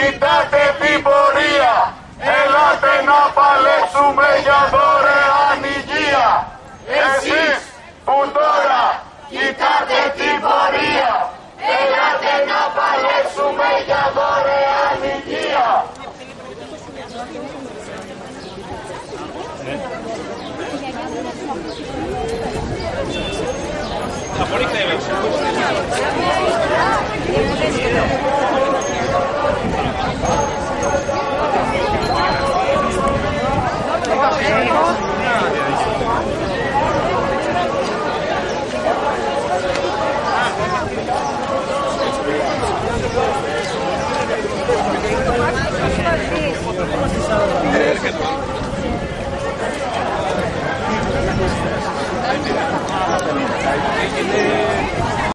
κοιτάτε την πορεία. Ελάτε να παλέψουμε για δωρεάν υγεία. Εσείς που τώρα κοιτάτε την πορεία, ελάτε να παλέψουμε για δωρεάν υγεία. Πολύ